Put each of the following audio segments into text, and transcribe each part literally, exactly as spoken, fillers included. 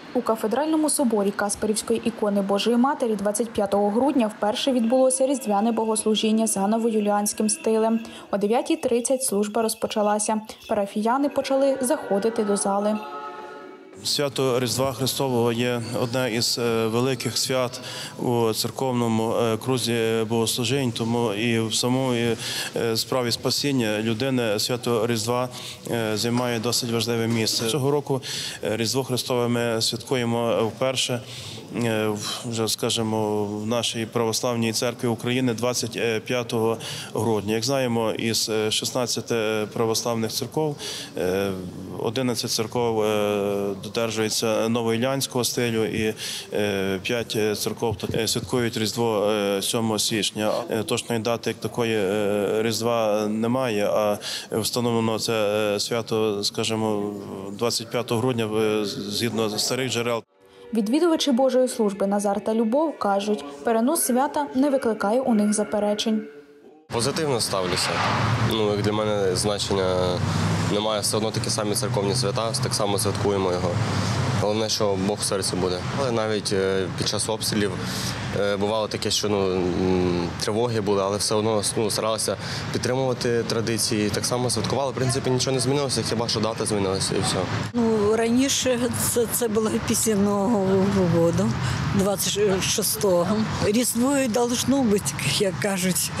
У кафедральному соборі Касперівської ікони Божої Матері двадцять п'ятого грудня вперше відбулося різдвяне богослужіння за новоюліанським стилем. О дев'ятій тридцять служба розпочалася. Парафіяни почали заходити до зали. Свято Різдва Христового є одне із великих свят у церковному крузі богослужінь, тому і в самій справі спасіння людини свято Різдва займає досить важливе місце. Цього року Різдво Христове ми святкуємо вперше, вже, скажімо, в нашій православній церкві України двадцять п'ятого грудня. Як знаємо, із шістнадцяти православних церков одинадцять церков додержуються новоілянського стилю і п'ять церков святкують Різдво сьомого січня. Точної дати як такої Різдва немає, а встановлено це свято, скажімо, двадцять п'ятого грудня згідно старих джерел. Відвідувачі Божої служби Назар та Любов кажуть, перенос свята не викликає у них заперечень. Позитивно ставлюся. Ну, як для мене значення немає, все одно такі самі церковні свята, так само святкуємо його. Головне, що Бог в серці буде. Але навіть під час обстрілів бувало таке, що ну, тривоги були, але все одно ну, старалися підтримувати традиції. Так само святкували. В принципі, нічого не змінилося, хіба що дата змінилася і все. Ну, раніше це, це було після Нового року, двадцять шостого. Різдво должно бути, як кажуть,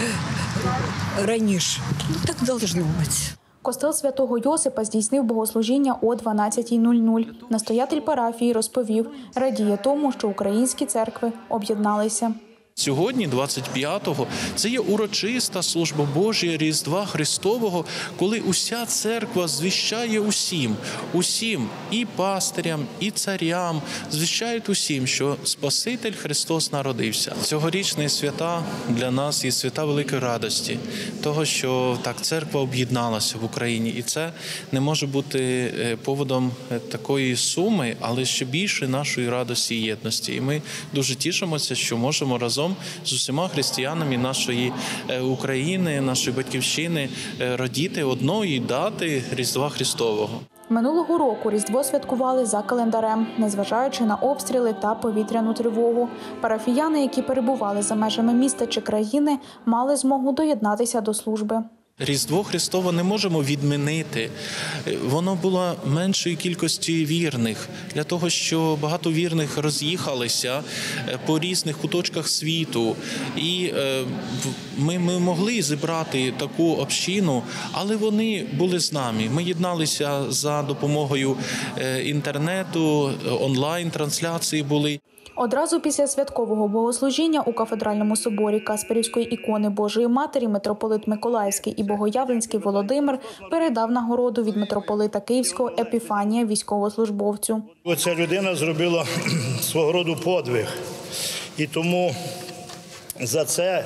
раніше. Так должно бути. Костел Святого Йосипа здійснив богослужіння о дванадцятій нуль нуль. Настоятель парафії розповів, радіє тому, що українські церкви об'єдналися. Сьогодні, двадцять п'ятого, це є урочиста служба Божія Різдва Христового, коли уся церква звіщає усім, усім, і пастирям, і царям, звіщають усім, що Спаситель Христос народився. Цьогорічні свята для нас є свята великої радості, того, що так церква об'єдналася в Україні. І це не може бути поводом такої суми, але ще більше нашої радості і єдності. І ми дуже тішимося, що можемо разом з усіма християнами нашої України, нашої батьківщини радіти одної дати Різдва Христового. Минулого року Різдво святкували за календарем, незважаючи на обстріли та повітряну тривогу. Парафіяни, які перебували за межами міста чи країни, мали змогу доєднатися до служби. Різдво Христове не можемо відмінити. Воно було меншої кількості вірних, для того, що багато вірних роз'їхалися по різних куточках світу. І ми, ми могли зібрати таку общину, але вони були з нами. Ми єдналися за допомогою інтернету, онлайн-трансляції були. Одразу після святкового богослужіння у кафедральному соборі Касперівської ікони Божої Матері митрополит Миколаївський і Богоявленський Володимир передав нагороду від митрополита Київського Епіфанія військовослужбовцю. Ця людина зробила свого роду подвиг. І тому за це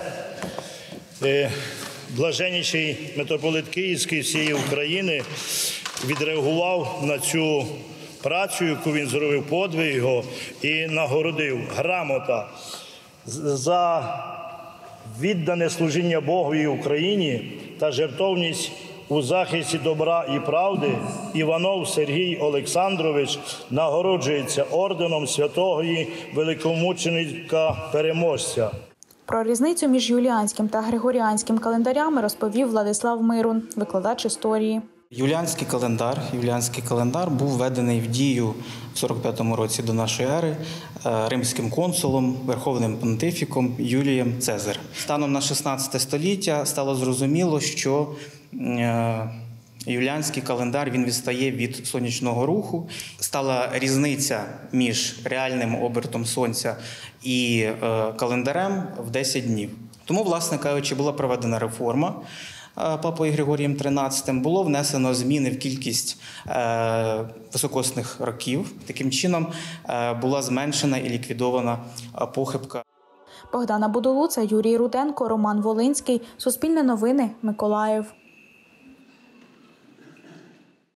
блаженніший митрополит Київський всієї України відреагував на цю працю, яку він зробив, подвиг його, і нагородив грамота за віддане служіння Богові Україні та жертовність у захисті добра і правди. Іванов Сергій Олександрович нагороджується орденом святого великомученика переможця. Про різницю між юліанським та григоріанським календарями розповів Владислав Мирун, викладач історії. Юліанський календар, юліанський календар був введений в дію в сорок п'ятому році до нашої ери римським консулом, верховним понтифіком Юлієм Цезарем. Станом на шістнадцяте століття стало зрозуміло, що юліанський календар він відстає від сонячного руху. Стала різниця між реальним обертом сонця і календарем в десять днів. Тому, власне кажучи, була проведена реформа Папою Григорієм тринадцятим, було внесено зміни в кількість е, високосних років. Таким чином е, була зменшена і ліквідована похибка. Богдана Будулуца, Юрій Руденко, Роман Волинський. Суспільне новини. Миколаїв.